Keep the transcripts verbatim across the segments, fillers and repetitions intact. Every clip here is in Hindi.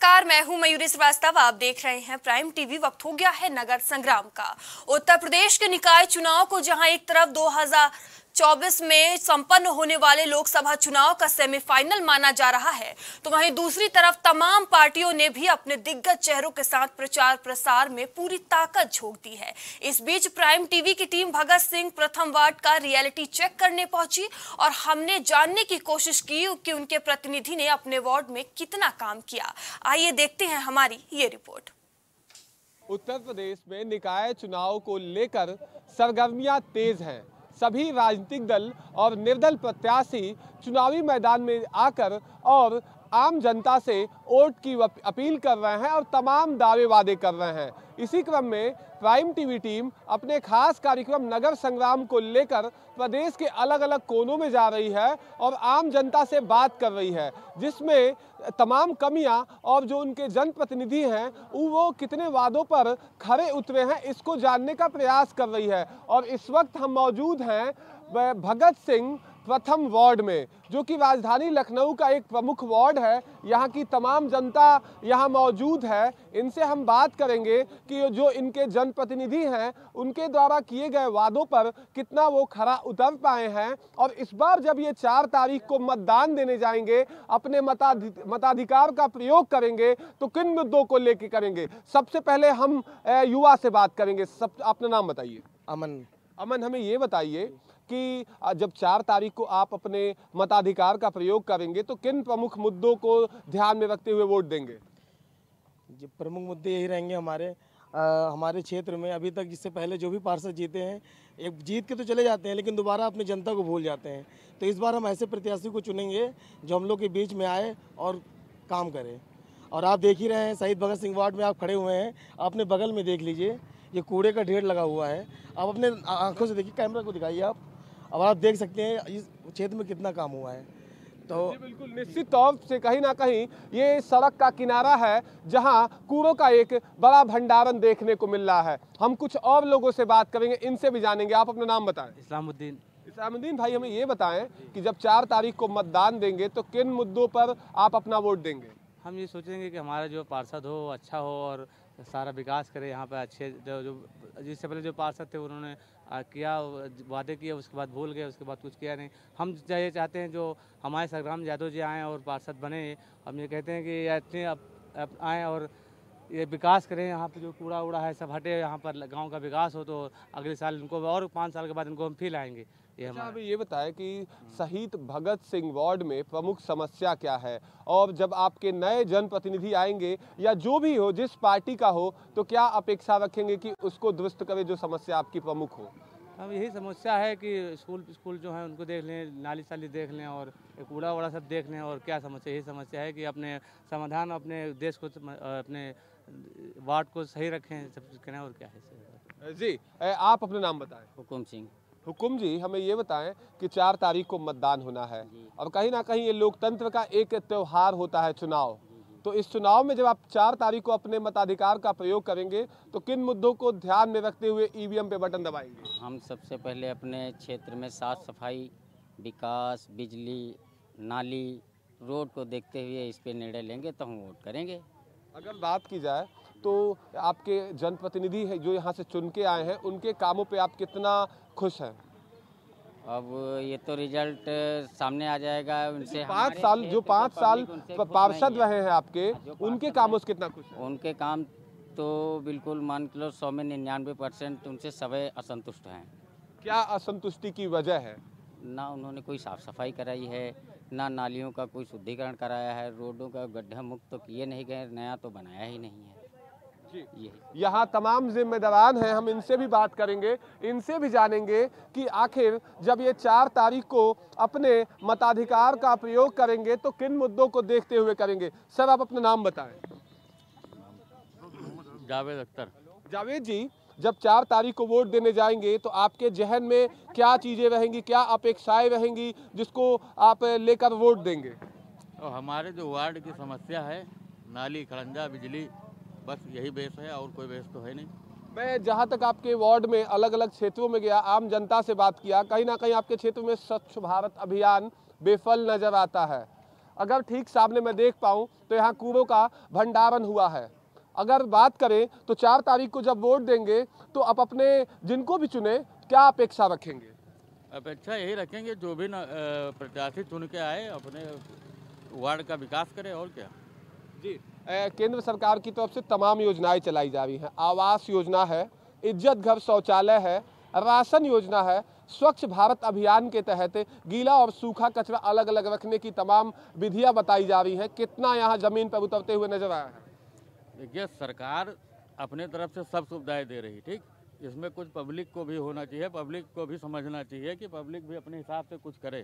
नमस्कार, मैं हूं मयूरी श्रीवास्तव। आप देख रहे हैं प्राइम टीवी। वक्त हो गया है नगर संग्राम का। उत्तर प्रदेश के निकाय चुनाव को जहां एक तरफ दो हज़ार चौबीस में संपन्न होने वाले लोकसभा चुनाव का सेमीफाइनल माना जा रहा है, तो वहीं दूसरी तरफ तमाम पार्टियों ने भी अपने दिग्गज चेहरों के साथ प्रचार प्रसार में पूरी ताकत झोंक दी है। इस बीच प्राइम टीवी की टीम भगत सिंह प्रथम वार्ड का रियलिटी चेक करने पहुंची और हमने जानने की कोशिश की कि उनके प्रतिनिधि ने अपने वार्ड में कितना काम किया। आइए देखते हैं हमारी ये रिपोर्ट। उत्तर प्रदेश में निकाय चुनाव को लेकर सरगर्मियां तेज हैं। सभी राजनीतिक दल और निर्दल प्रत्याशी चुनावी मैदान में आकर और आम जनता से वोट की अपील कर रहे हैं और तमाम दावे वादे कर रहे हैं। इसी क्रम में प्राइम टीवी टीम अपने खास कार्यक्रम नगर संग्राम को लेकर प्रदेश के अलग अलग कोनों में जा रही है और आम जनता से बात कर रही है, जिसमें तमाम कमियां और जो उनके जनप्रतिनिधि हैं वो कितने वादों पर खरे उतरे हैं, इसको जानने का प्रयास कर रही है। और इस वक्त हम मौजूद हैं भगत सिंह प्रथम वार्ड में, जो कि राजधानी लखनऊ का एक प्रमुख वार्ड है। यहाँ की तमाम जनता यहाँ मौजूद है। इनसे हम बात करेंगे कि जो इनके जनप्रतिनिधि हैं उनके द्वारा किए गए वादों पर कितना वो खरा उतर पाए हैं, और इस बार जब ये चार तारीख को मतदान देने जाएंगे, अपने मताधि मताधिकार का प्रयोग करेंगे, तो किन मुद्दों को लेकर करेंगे। सबसे पहले हम युवा से बात करेंगे। सब अपना नाम बताइए। अमन। अमन, हमें ये बताइए कि जब चार तारीख को आप अपने मताधिकार का प्रयोग करेंगे तो किन प्रमुख मुद्दों को ध्यान में रखते हुए वोट देंगे। जो प्रमुख मुद्दे यही रहेंगे हमारे आ, हमारे क्षेत्र में अभी तक जिससे पहले जो भी पार्षद जीते हैं, एक जीत के तो चले जाते हैं लेकिन दोबारा अपनी जनता को भूल जाते हैं। तो इस बार हम ऐसे प्रत्याशी को चुनेंगे जो हम लोग के बीच में आए और काम करे। और आप देख ही रहे हैं शहीद भगत सिंह वार्ड में आप खड़े हुए हैं, अपने बगल में देख लीजिए, ये कूड़े का ढेर लगा हुआ है। आप अपने आंखों से देखिए, कैमरा को दिखाइए आप। अब आप देख सकते हैं इस क्षेत्र में कितना काम हुआ है। तो बिल्कुल निश्चित तौर से कहीं ना कहीं ये सड़क का किनारा है जहां कूड़ों का एक बड़ा भंडारण देखने को मिल रहा है। हम कुछ और लोगों से बात करेंगे, इनसे भी जानेंगे। आप अपना नाम बताएं। इस्लामुद्दीन। इस्लामुद्दीन भाई, हमें ये बताएं कि जब चार तारीख को मतदान देंगे तो किन मुद्दों पर आप अपना वोट देंगे। हम ये सोचेंगे कि हमारा जो पार्षद हो अच्छा हो और सारा विकास करे यहाँ पे। अच्छे जो जो जिससे पहले जो पार्षद थे उन्होंने किया, वादे किए, उसके बाद भूल गए, उसके बाद कुछ किया नहीं। हम ये चाहते हैं जो हमारे संग्राम यादव जी आएँ और पार्षद बने। हम ये कहते हैं कि इतने अब आएँ और ये विकास करें। यहाँ पे जो कूड़ा उड़ा है सब हटे, यहाँ पर गांव का विकास हो, तो अगले साल इनको और पाँच साल के बाद इनको हम फिर लाएंगे। ये अच्छा, अभी ये बताएं कि शहीद भगत सिंह वार्ड में प्रमुख समस्या क्या है, और जब आपके नए जनप्रतिनिधि आएंगे या जो भी हो, जिस पार्टी का हो, तो क्या अपेक्षा रखेंगे कि उसको दुरुस्त करे जो समस्या आपकी प्रमुख हो। अब यही समस्या है कि स्कूल स्कूल जो है उनको देख लें, नाली साली देख लें और कूड़ा वूड़ा सब देख लें। और क्या समस्या, यही समस्या है कि अपने समाधान अपने देश को, अपने वार्ड को सही रखें, सब कुछ करें। और क्या है जी, आप अपना नाम बताएं। हुकुम सिंह। हुकुम जी, हमें ये बताएं कि चार तारीख को मतदान होना है और कहीं ना कहीं ये लोकतंत्र का एक त्योहार होता है चुनाव। तो इस चुनाव में जब आप चार तारीख को अपने मताधिकार का प्रयोग करेंगे तो किन मुद्दों को ध्यान में रखते हुए ईवीएम पे बटन दबाएंगे। हम सबसे पहले अपने क्षेत्र में साफ सफाई, विकास, बिजली, नाली, रोड को देखते हुए इस पे निर्णय लेंगे तो हम वोट करेंगे। अगर बात की जाए तो आपके जनप्रतिनिधि है जो यहाँ से चुन के आए हैं, उनके कामों पे आप कितना खुश हैं। अब ये तो रिजल्ट सामने आ जाएगा उनसे। पाँच साल जो पाँच साल पार्षद रहे हैं आपके, उनके कामों से कितना खुश हैं। उनके काम तो बिल्कुल मान लो सौ में निन्यानवे परसेंट उनसे सभी असंतुष्ट हैं। क्या असंतुष्टि की वजह है। ना उन्होंने कोई साफ सफाई कराई है, ना नालियों का कोई शुद्धिकरण कराया है, रोडों का गड्ढा मुक्त तो किए नहीं गए, नया तो बनाया ही नहीं है। यहाँ तमाम जिम्मेदारान हैं, हम इनसे भी बात करेंगे, इनसे भी जानेंगे कि आखिर जब ये चार तारीख को अपने मताधिकार का प्रयोग करेंगे तो किन मुद्दों को देखते हुए करेंगे। सर, आप अपना नाम बताएं। जावेद अख्तर। जावेद जी, जब चार तारीख को वोट देने जाएंगे तो आपके जहन में क्या चीजें रहेंगी, क्या अपेक्षाएं रहेंगी जिसको आप लेकर वोट देंगे। और हमारे जो वार्ड की समस्या है, नाली, खड़ंजा, बिजली, बस यही बेस है और कोई बेस तो है नहीं। मैं जहां तक आपके वार्ड में अलग अलग क्षेत्रों में गया, आम जनता से बात किया, कहीं ना कहीं आपके क्षेत्र में स्वच्छ भारत अभियान बेफल नजर आता है। अगर ठीक सामने मैं देख पाऊं तो यहाँ कूड़ों का भंडारण हुआ है। अगर बात करें तो चार तारीख को जब वोट देंगे तो आप अपने जिनको भी चुने क्या अपेक्षा रखेंगे? अपेक्षा यही रखेंगे जो भी न प्रत्याशी चुन के आए अपने वार्ड का विकास करे और क्या। जी, केंद्र सरकार की तरफ से तमाम योजनाएं चलाई जा रही हैं। आवास योजना है, इज्जत घर शौचालय है, राशन योजना है, स्वच्छ भारत अभियान के तहत गीला और सूखा कचरा अलग अलग रखने की तमाम विधियां बताई जा रही हैं। कितना यहाँ जमीन पर उतरते हुए नजर आया है? देखिए, सरकार अपने तरफ से सब सुविधाएं दे रही, ठीक, इसमें कुछ पब्लिक को भी होना चाहिए, पब्लिक को भी समझना चाहिए कि पब्लिक भी अपने हिसाब से कुछ करे।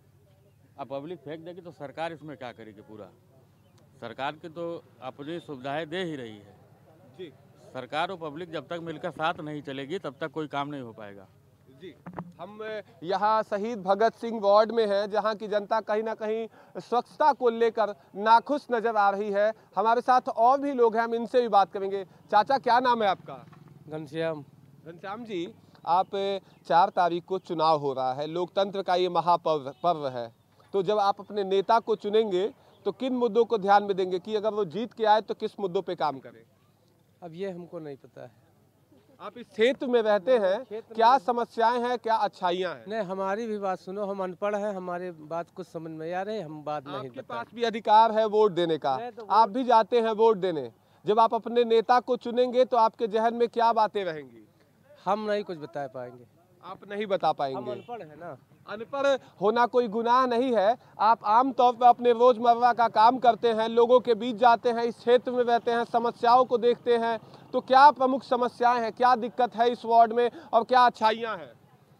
अब पब्लिक फेंक देगी तो सरकार इसमें क्या करेगी? पूरा सरकार की तो अपनी सुविधाएं दे ही रही है जी। सरकार और पब्लिक जब तक मिलकर साथ नहीं चलेगी तब तक कोई काम नहीं हो पाएगा। जी, हम यहाँ शहीद भगत सिंह वार्ड में हैं, जहाँ की जनता कहीं ना कहीं स्वच्छता को लेकर नाखुश नजर आ रही है। हमारे साथ और भी लोग हैं, हम इनसे भी बात करेंगे। चाचा, क्या नाम है आपका? घनश्याम। घनश्याम जी, आप चार तारीख को चुनाव हो रहा है, लोकतंत्र का ये महापर्व पर्व है, तो जब आप अपने नेता को चुनेंगे तो किन मुद्दों को ध्यान में देंगे कि अगर वो जीत के आए तो किस मुद्दों पे काम करें? अब ये हमको नहीं पता है। आप इस क्षेत्र में रहते हैं, क्या समस्याएं हैं, क्या अच्छाइयां हैं? नहीं, हमारी भी बात सुनो, हम अनपढ़ हैं, हमारी बात कुछ समझ में आ रही है, हम बात नहीं आपके बता। पास भी अधिकार है वोट देने का, आप भी जाते हैं वोट देने। जब आप अपने नेता को चुनेंगे तो आपके जहन में क्या बातें रहेंगी? हम नहीं कुछ बता पाएंगे। आप नहीं बता हम पाएंगे। अनपढ़ है ना। अनपढ़ होना कोई गुनाह नहीं है। आप आम तौर पर अपने रोजमर्रा का काम करते हैं, लोगों के बीच जाते हैं, इस क्षेत्र में रहते हैं, समस्याओं को देखते हैं, तो क्या प्रमुख समस्याएं हैं, क्या दिक्कत है इस वार्ड में और क्या अच्छाइयां हैं?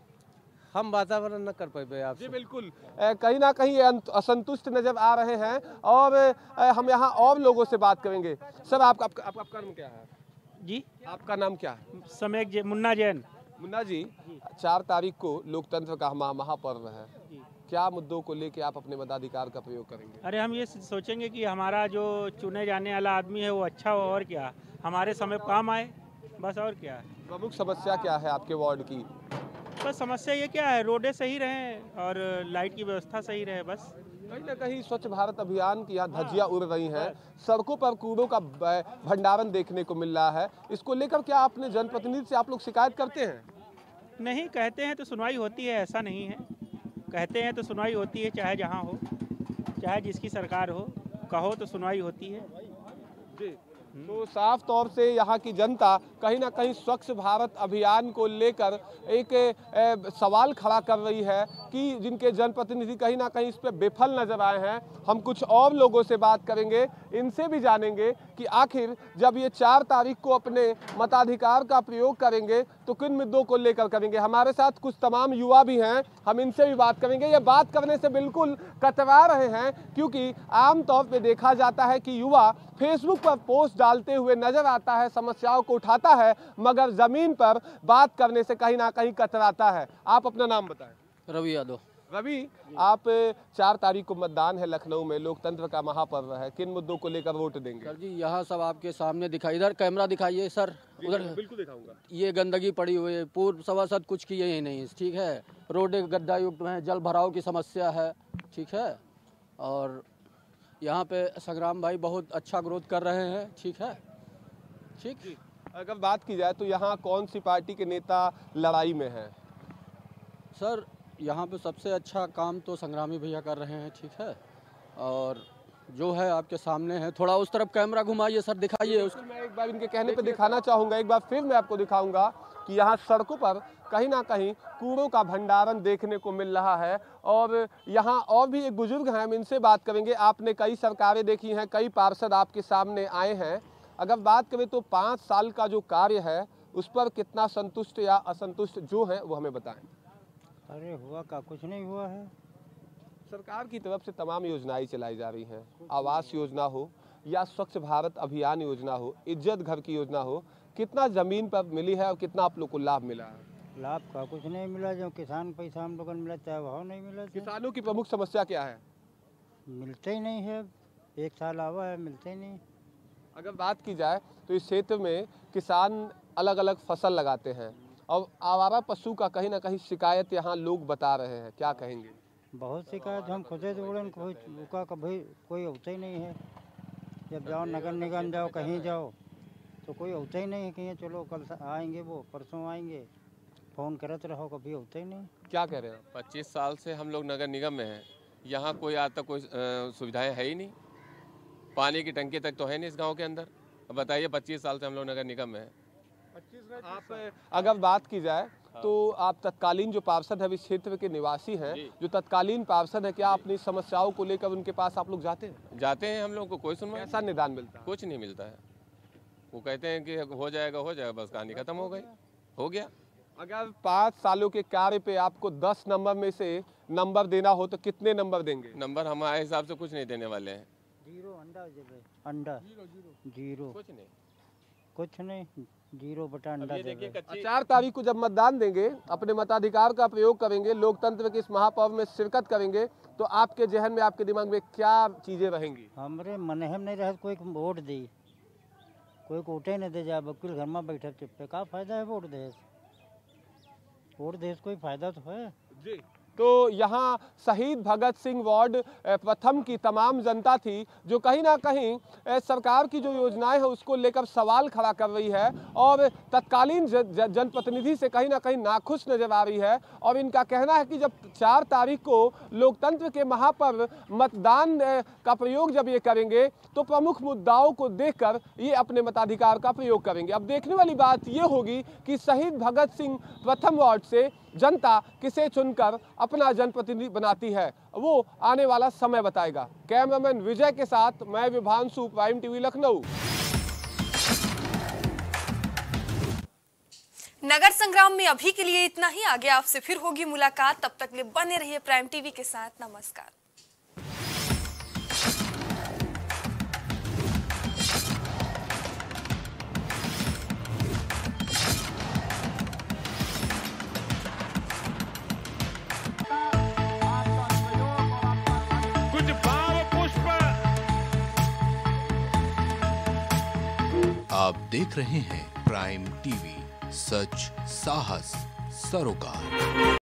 हम वातावरण न कर पाए आप। जी बिल्कुल, कहीं ना कहीं असंतुष्ट नजर आ रहे हैं और हम यहाँ और लोगों से बात करेंगे। सर, आपका आपका आप, आपका नाम क्या है? जी, आपका नाम क्या है? समेक जे, मुन्ना जैन। मुन्ना जी, चार तारीख को लोकतंत्र का महा महापर्व है, क्या मुद्दों को लेके आप अपने मताधिकार का प्रयोग करेंगे? अरे हम ये सोचेंगे कि हमारा जो चुने जाने वाला आदमी है वो अच्छा हो, और क्या हमारे समय काम आए, बस और क्या है। प्रमुख समस्या क्या है आपके वार्ड की? बस समस्या ये क्या है, रोडें सही रहें और लाइट की व्यवस्था सही रहे, बस। कहीं ना कहीं स्वच्छ भारत अभियान की यहाँ धज्जियां उड़ रही हैं, सड़कों पर कूड़ों का भंडारण देखने को मिल रहा है। इसको लेकर क्या अपने जनप्रतिनिधि से आप लोग शिकायत करते हैं? नहीं, कहते हैं तो सुनवाई होती है, ऐसा नहीं है। कहते हैं तो सुनवाई होती है, चाहे जहाँ हो, चाहे जिसकी सरकार हो, कहो तो सुनवाई होती है। जी, तो साफ तौर से यहाँ की जनता कहीं ना कहीं स्वच्छ भारत अभियान को लेकर एक ए, सवाल खड़ा कर रही है कि जिनके जनप्रतिनिधि कहीं ना कहीं इस पर विफल नजर आए हैं। हम कुछ और लोगों से बात करेंगे, इनसे भी जानेंगे कि आखिर जब ये चार तारीख को अपने मताधिकार का प्रयोग करेंगे तो किन मुद्दों को लेकर करेंगे। हमारे साथ कुछ तमाम युवा भी हैं, हम इनसे भी बात करेंगे। ये बात करने से बिल्कुल कतरा रहे हैं क्योंकि आमतौर पर देखा जाता है कि युवा फेसबुक पर पोस्ट डालते हुए नजर आता है, समस्याओं को उठाता है, मगर जमीन पर बात करने से कहीं ना कहीं कतराता है। आप अपना नाम बताएं। रवि यादव। रवि, आप चार तारीख को मतदान है लखनऊ में, लोकतंत्र का महापर्व है, किन मुद्दों को लेकर वोट देंगे? सर जी, यहाँ सब आपके सामने दिखाई, इधर कैमरा दिखाइए सर, उधर बिल्कुल दिखाऊंगा। ये गंदगी पड़ी हुई है, पूर्व सभासद कुछ किए ही नहीं, ठीक है। रोडें गड्ढा युक्त हैं, जल भराव की समस्या है, ठीक है। और यहाँ पे संग्राम भाई बहुत अच्छा ग्रोथ कर रहे हैं, ठीक है, ठीक। अगर बात की जाए तो यहाँ कौन सी पार्टी के नेता लड़ाई में हैं? सर, यहाँ पे सबसे अच्छा काम तो संग्रामी भैया कर रहे हैं, ठीक है। और जो है आपके सामने है, थोड़ा उस तरफ कैमरा घुमाइए सर, दिखाइए उसको। मैं एक बार इनके कहने पे दिखाना चाहूँगा, एक बार फिर मैं आपको दिखाऊंगा कि यहाँ सड़कों पर कहीं ना कहीं कूड़ों का भंडारण देखने को मिल रहा है। और यहाँ और भी एक बुजुर्ग हैं, हम इनसे बात करेंगे। आपने कई सरकारें देखी हैं, कई पार्षद आपके सामने आए हैं। अगर बात करें तो पाँच साल का जो कार्य है उस पर कितना संतुष्ट या असंतुष्ट जो है वो हमें बताएं। अरे हुआ का कुछ नहीं हुआ है। सरकार की तरफ से तमाम योजनाएं चलाई जा रही हैं, आवास योजना हो या स्वच्छ भारत अभियान योजना हो, इज्जत घर की योजना हो, कितना जमीन पर मिली है और कितना आप लोग को लाभ मिला है? लाभ का कुछ नहीं मिला, जो किसान पैसा हम लोगों को मिला चाहे भाव नहीं मिला। किसानों की प्रमुख समस्या क्या है? मिलते ही नहीं है, एक साल आवा है मिलते ही नहीं। अगर बात की जाए तो इस क्षेत्र में किसान अलग अलग फसल लगाते हैं और आवारा पशु का कहीं ना कहीं शिकायत यहाँ लोग बता रहे हैं, क्या कहेंगे? बहुत शिकायत हम खुदे जोड़े कोई का कभी कोई होता ही नहीं है। जब जाओ नगर निगम जाओ कहीं जाओ तो कोई होता ही नहीं है कि चलो कल आएंगे वो परसों आएंगे, फ़ोन करते रहो, कभी होता ही नहीं। क्या कह रहे हैं? पच्चीस साल से हम लोग नगर निगम में हैं, यहाँ कोई आज तक कोई सुविधाएं है ही नहीं। पानी की टंकी तक तो है नहीं इस गांव के अंदर। अब बताइए, पच्चीस साल से हम लोग नगर निगम में हैं। आप अगर बात की जाए तो आप तत्कालीन जो पार्षद है इस क्षेत्र के निवासी हैं, जो तत्कालीन पार्षद है, क्या अपनी समस्याओं को लेकर उनके पास आप लोग जाते हैं? जाते हैं, हम लोग को कोई सुनवाई, ऐसा निदान मिलता है? कुछ नहीं मिलता है। वो कहते हैं कि हो जाएगा हो जाएगा, बस कहानी खत्म हो गई, हो गया। अगर पाँच सालों के कार्य पे आपको दस नंबर में से नंबर देना हो तो कितने नंबर देंगे? नंबर हमारे हिसाब से कुछ नहीं देने वाले हैं। जीरो अंडा अंडा जीरो कुछ नहीं कुछ नहीं जीरो बटा अंडा देवे। चार तारीख को जब मतदान देंगे, अपने मताधिकार का प्रयोग करेंगे, लोकतंत्र के इस महापर्व में शिरकत करेंगे, तो आपके जहन में, आपके दिमाग में क्या चीजें रहेंगी? हमारे मन हम नहीं रहे कोई वोट दी, कोई वोटे नहीं दे जाए, वकील घर में बैठे चिप्पे, का फायदा है वोट दे? वोट दे कोई फायदा तो है जी। तो यहाँ शहीद भगत सिंह वार्ड प्रथम की तमाम जनता थी जो कहीं ना कहीं सरकार की जो योजनाएं हैं उसको लेकर सवाल खड़ा कर रही है और तत्कालीन जनप्रतिनिधि से कहीं ना कहीं नाखुश नजर आ रही है। और इनका कहना है कि जब चार तारीख को लोकतंत्र के महापर्व मतदान का प्रयोग जब ये करेंगे तो प्रमुख मुद्दाओं को देखकर ये अपने मताधिकार का प्रयोग करेंगे। अब देखने वाली बात ये होगी कि शहीद भगत सिंह प्रथम वार्ड से जनता किसे चुनकर अपना जनप्रतिनिधि बनाती है, वो आने वाला समय बताएगा। कैमरामैन विजय के साथ मैं विभांशु, प्राइम टीवी लखनऊ। नगर संग्राम में अभी के लिए इतना ही। आगे आपसे फिर होगी मुलाकात, तब तक लिए बने रहिए प्राइम टीवी के साथ। नमस्कार। आप देख रहे हैं प्राइम टीवी, सच साहस सरोकार।